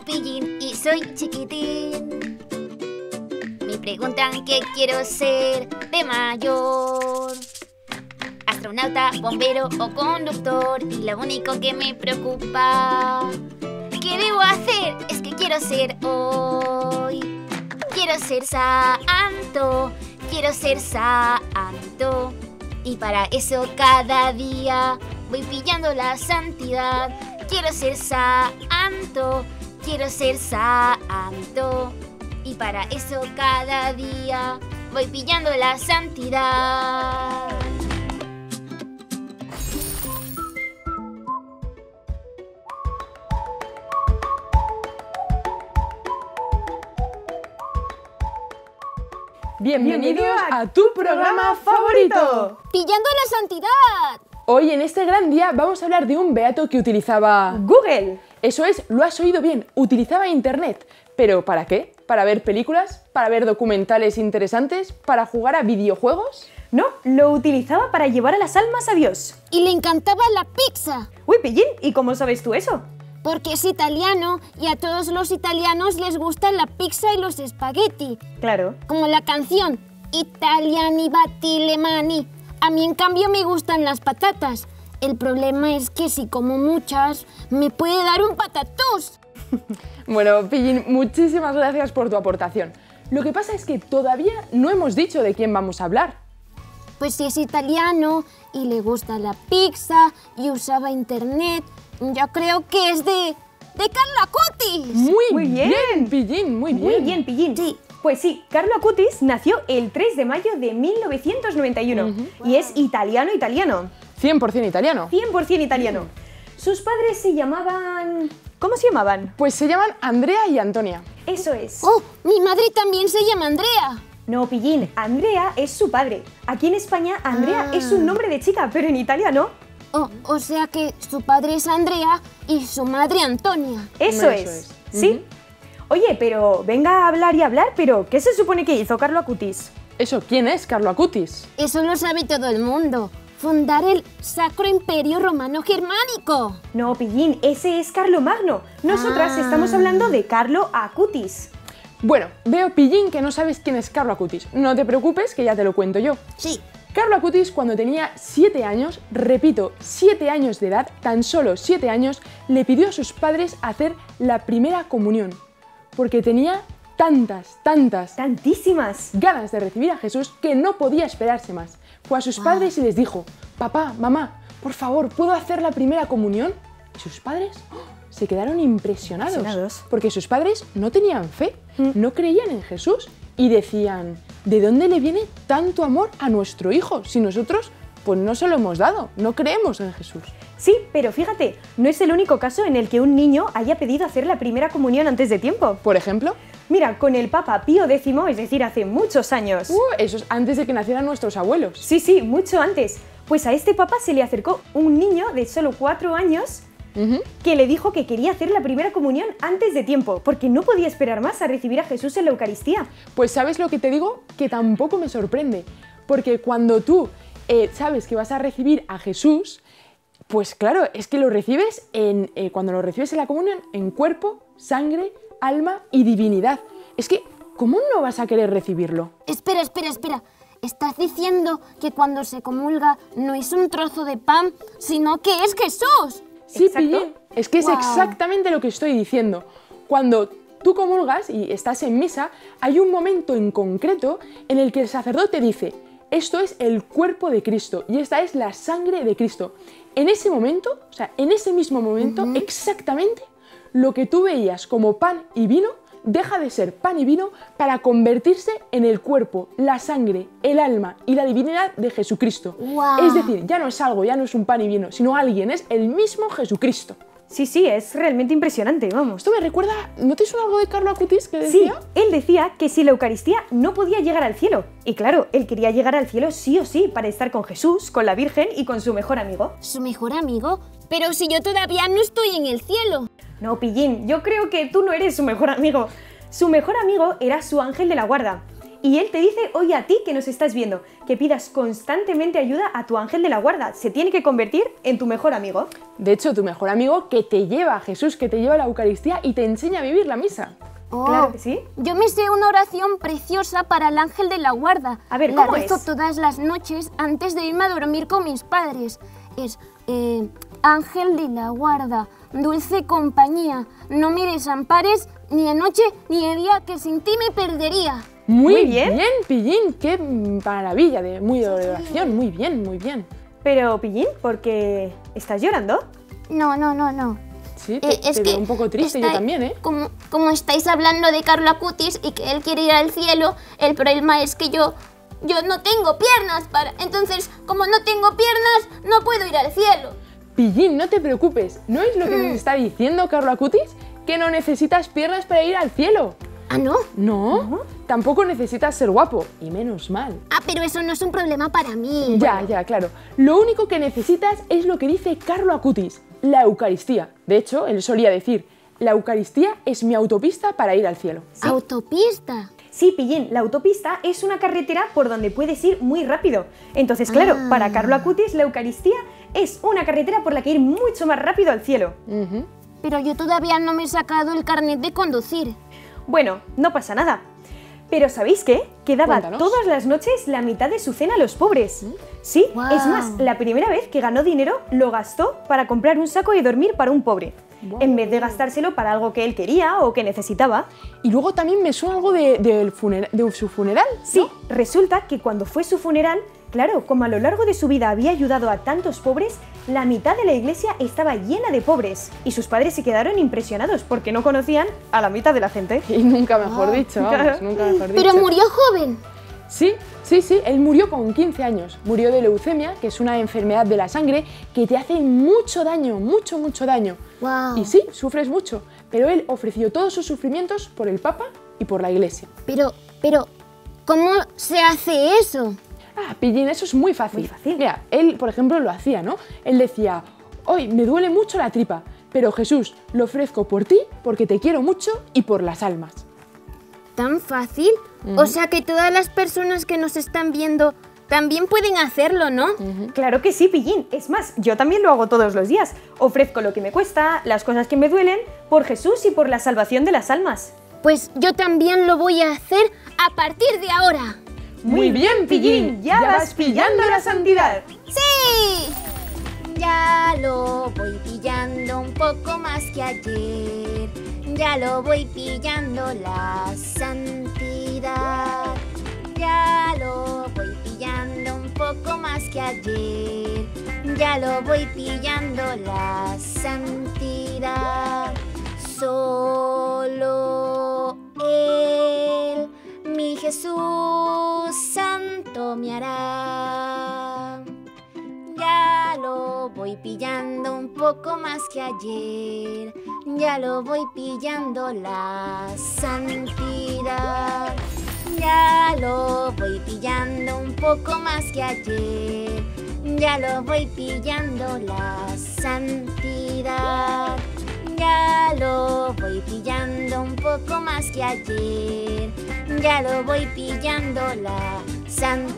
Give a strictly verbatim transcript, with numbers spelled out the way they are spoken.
Pillín y soy chiquitín. Me preguntan qué quiero ser de mayor. Astronauta, bombero o conductor. Y lo único que me preocupa, ¿qué debo hacer? Es que quiero ser hoy. Quiero ser santo. Quiero ser santo. Y para eso cada día voy pillando la santidad. Quiero ser santo. Quiero ser santo. Y para eso cada día voy pillando la santidad. Bienvenidos a tu programa favorito, ¡Pillando la santidad! Hoy en este gran día vamos a hablar de un beato que utilizaba Google. Eso es, lo has oído bien, utilizaba Internet. ¿Pero para qué? ¿Para ver películas? ¿Para ver documentales interesantes? ¿Para jugar a videojuegos? No, lo utilizaba para llevar a las almas a Dios. Y le encantaba la pizza. Uy, Pillín, ¿y cómo sabes tú eso? Porque es italiano y a todos los italianos les gusta la pizza y los espagueti. Claro. Como la canción Italiani batti le mani. A mí, en cambio, me gustan las patatas. El problema es que si como muchas, me puede dar un patatús. Bueno, Pillín, muchísimas gracias por tu aportación. Lo que pasa es que todavía no hemos dicho de quién vamos a hablar. Pues si es italiano y le gusta la pizza y usaba internet, yo creo que es de, de Carlo Acutis. Muy, Muy bien. bien, Pillín, muy bien. Muy bien, Pillín. Sí. Pues sí, Carlo Acutis nació el tres de mayo de mil novecientos noventa y uno Uh-huh. y es italiano-italiano, cien por cien italiano. cien por cien italiano. Sus padres se llamaban... ¿Cómo se llamaban? Pues se llaman Andrea y Antonia. Eso es. Oh, mi madre también se llama Andrea. No, Pillín, Andrea es su padre. Aquí en España, Andrea Ah. es un nombre de chica, pero en Italia no. Oh, o sea que su padre es Andrea y su madre Antonia. Eso, Eso es. es. ¿Sí? Ujú. Oye, pero venga a hablar y hablar, pero ¿qué se supone que hizo Carlo Acutis? Eso, ¿quién es Carlo Acutis? Eso lo sabe todo el mundo. Fundar el Sacro Imperio Romano Germánico. No, Pillín, ese es Carlo Magno. Nosotras Ah. estamos hablando de Carlo Acutis. Bueno, veo, Pillín, que no sabes quién es Carlo Acutis. No te preocupes, que ya te lo cuento yo. Sí. Carlo Acutis, cuando tenía siete años, repito, siete años de edad, tan solo siete años, le pidió a sus padres hacer la primera comunión, porque tenía tantas, tantas Tantísimas. ganas de recibir a Jesús que no podía esperarse más. Fue a sus Wow. padres y les dijo: papá, mamá, por favor, ¿puedo hacer la primera comunión? Y sus padres ¡oh!, se quedaron impresionados, Impresionados. porque sus padres no tenían fe, Mm. no creían en Jesús y decían: ¿de dónde le viene tanto amor a nuestro hijo si nosotros pues no se lo hemos dado, no creemos en Jesús? Sí, pero fíjate, no es el único caso en el que un niño haya pedido hacer la primera comunión antes de tiempo. Por ejemplo, Mira, con el Papa Pío décimo, es decir, hace muchos años. uh, eso es antes de que nacieran nuestros abuelos. Sí, sí, mucho antes. Pues a este Papa se le acercó un niño de solo cuatro años Ujú. que le dijo que quería hacer la primera comunión antes de tiempo, porque no podía esperar más a recibir a Jesús en la Eucaristía. Pues ¿sabes lo que te digo? Que tampoco me sorprende, porque cuando tú eh, sabes que vas a recibir a Jesús, pues claro, es que lo recibes en, eh, cuando lo recibes en la comunión en cuerpo, sangre, alma y divinidad. Es que, ¿cómo no vas a querer recibirlo? Espera, espera, espera. Estás diciendo que cuando se comulga no es un trozo de pan, sino que es Jesús. Sí, Exacto. Pillín, es que es Guau. exactamente lo que estoy diciendo. Cuando tú comulgas y estás en misa, hay un momento en concreto en el que el sacerdote dice: esto es el cuerpo de Cristo y esta es la sangre de Cristo. En ese momento, o sea, en ese mismo momento, Ujú. exactamente, lo que tú veías como pan y vino deja de ser pan y vino para convertirse en el cuerpo, la sangre, el alma y la divinidad de Jesucristo. Guau. Es decir, ya no es algo, ya no es un pan y vino, sino alguien, es el mismo Jesucristo. Sí, sí, es realmente impresionante, vamos. Esto me recuerda, ¿no te suena algo de Carlo Acutis que Sí, decía? él decía que si la Eucaristía no podía llegar al cielo. Y claro, él quería llegar al cielo sí o sí para estar con Jesús, con la Virgen y con su mejor amigo. ¿Su mejor amigo? Pero si yo todavía no estoy en el cielo. No, Pillín, yo creo que tú no eres su mejor amigo. Su mejor amigo era su ángel de la guarda. Y él te dice hoy a ti que nos estás viendo, que pidas constantemente ayuda a tu ángel de la guarda. Se tiene que convertir en tu mejor amigo. De hecho, tu mejor amigo que te lleva a Jesús, que te lleva a la Eucaristía y te enseña a vivir la misa. Oh, Claro que sí. Yo me sé una oración preciosa para el ángel de la guarda. A ver, la ¿cómo rezo es? todas las noches antes de irme a dormir con mis padres. Es eh, ángel de la guarda, dulce compañía, no me desampares ni de noche ni de día, que sin ti me perdería. Muy, Muy bien. bien, Pillín, qué maravilla de, muy de oración, muy bien, muy bien. Pero, Pillín, ¿por qué estás llorando? No, no, no, no. Sí, te, Eh, es te que veo un poco triste, yo está- también, ¿eh? Como, como estáis hablando de Carlo Acutis y que él quiere ir al cielo, el problema es que yo, yo no tengo piernas para... Entonces, como no tengo piernas, no puedo ir al cielo. Pillín, no te preocupes, ¿no es lo que nos está diciendo Carlo Acutis? Que no necesitas piernas para ir al cielo. ¿Ah, no? No, tampoco necesitas ser guapo, y menos mal. Ah, pero eso no es un problema para mí. Ya, ya, claro. Lo único que necesitas es lo que dice Carlo Acutis, la Eucaristía. De hecho, él solía decir, la Eucaristía es mi autopista para ir al cielo. Autopista. Sí, Pillín, la autopista es una carretera por donde puedes ir muy rápido. Entonces, claro, Ah. para Carlo Acutis la Eucaristía es una carretera por la que ir mucho más rápido al cielo. Ujú. Pero yo todavía no me he sacado el carnet de conducir. Bueno, no pasa nada. Pero ¿sabéis qué? Que daba Cuéntanos. todas las noches la mitad de su cena a los pobres. Sí, Guau. es más, la primera vez que ganó dinero lo gastó para comprar un saco de dormir para un pobre, Guau. en vez de gastárselo para algo que él quería o que necesitaba. Y luego también me suena algo de, del funera- de su funeral. Sí, resulta que cuando fue su funeral, claro, como a lo largo de su vida había ayudado a tantos pobres, la mitad de la iglesia estaba llena de pobres y sus padres se quedaron impresionados porque no conocían a la mitad de la gente. Y nunca mejor dicho, vamos, claro. nunca mejor dicho. Pero murió joven. Sí, sí, sí, él murió con quince años. Murió de leucemia, que es una enfermedad de la sangre que te hace mucho daño, mucho, mucho daño. Wow. Y sí, sufres mucho, pero él ofreció todos sus sufrimientos por el Papa y por la Iglesia. Pero, pero, ¿cómo se hace eso? Ah, Pillín, eso es muy fácil. Muy fácil. Mira, él, por ejemplo, lo hacía, ¿no? Él decía, hoy me duele mucho la tripa, pero Jesús, lo ofrezco por ti, porque te quiero mucho y por las almas. ¿Tan fácil? O sea que todas las personas que nos están viendo también pueden hacerlo, ¿no? Claro que sí, Pillín. Es más, yo también lo hago todos los días. Ofrezco lo que me cuesta, las cosas que me duelen, por Jesús y por la salvación de las almas. Pues yo también lo voy a hacer a partir de ahora. Muy bien, Pillín, ya vas pillando la santidad. ¡Sí! Ya lo voy pillando un poco más que ayer. Ya lo voy pillando la santidad. Ya lo voy pillando un poco más que ayer. Ya lo voy pillando la santidad. Solo Él, mi Jesús santo me hará. Ya lo voy pillando un poco más que ayer. Ya lo voy pillando la santidad. Ya lo voy pillando un poco más que ayer. Ya lo voy pillando la santidad. Ya lo voy pillando un poco más que ayer. Ya lo voy pillando la santidad.